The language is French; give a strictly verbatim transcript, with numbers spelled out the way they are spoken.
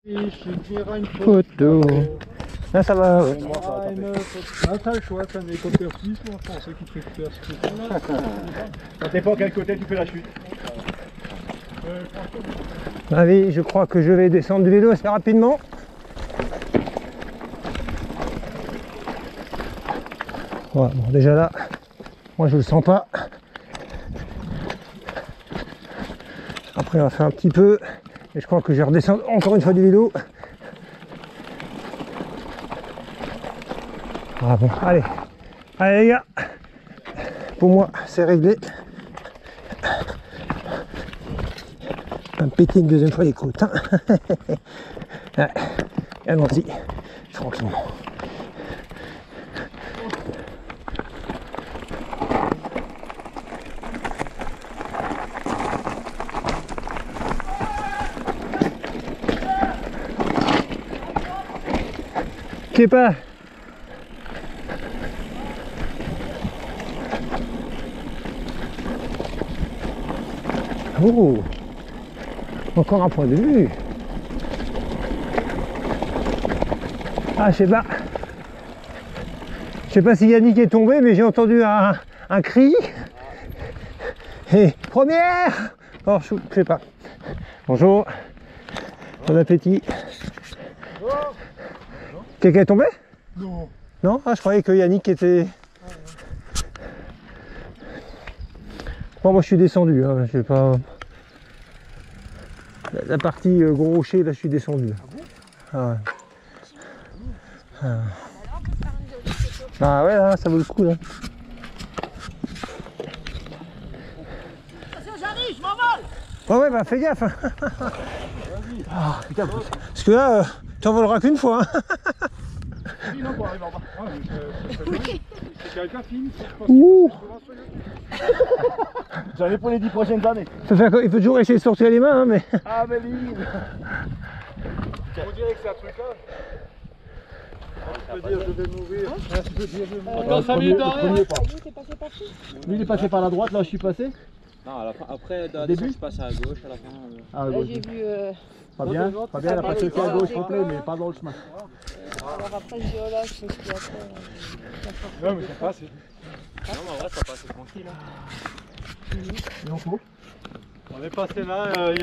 Et je dirais une photo. Là ça va. Ouais. Ah, une photo. Ah, t'as le choix, t'as un hélicoptère suisse, moi je pensais qu'il préfère ce truc-là. Ça dépend quel côté tu fais la chute. Euh, Allez, je crois que je vais descendre du vélo assez rapidement. Voilà, bon, déjà là, moi je le sens pas. Après on va faire un petit peu. Et je crois que je vais redescendre encore une fois du vélo. Ah bon, allez. Allez les gars. Pour moi, c'est réglé. On va me péter une deuxième fois les côtes. Hein. Ouais. Allons-y, tranquillement. Je sais pas. Oh, encore un point de vue. Ah, je sais pas. Je sais pas si Yannick est tombé, mais j'ai entendu un, un cri. Et première. Oh, je sais pas. Bonjour. Bon appétit. Quelqu'un est tombé? non. Non? Ah, je croyais que Yannick était... Bon, moi je suis descendu, hein. Je sais pas... La, la partie euh, gros rocher, là je suis descendu. Ah ouais. Ah. Ah ouais, là, ça vaut le coup là. Attention, j'arrive, je m'envole. Ouais, ouais, bah fais gaffe. Hein. Ah, putain, parce que là, euh, tu envoleras qu'une fois. Hein. Oui, non, pour arriver en bas. Ah, mais c'est- c'est quelqu'un filme. Ouh. J'en ai pour les dix prochaines années. Ça fait, il faut toujours essayer de sortir les mains, hein, mais... Ah, mais oui. On dirait que c'est un truc là. Je peux dire je vais mourir. Je peux dire je vais mourir. Dans cinq minutes T'es passé par qui? Lui il est passé par la droite, là je suis passé. Non, à la fin, après, dans la Début descente, je passe à gauche, à la fin. euh. Ah, Là ouais. j'ai vu... Euh... Pas bien, pas bien, il a passé à gauche complet, mais pas dans le chemin. Alors après je dis oh là, je sais ce qu'il y a après. euh, Non, mais c'est pas, c'est. Non, mais en vrai, ça passe tranquille. Hein. Et on faut. On est passé là. euh,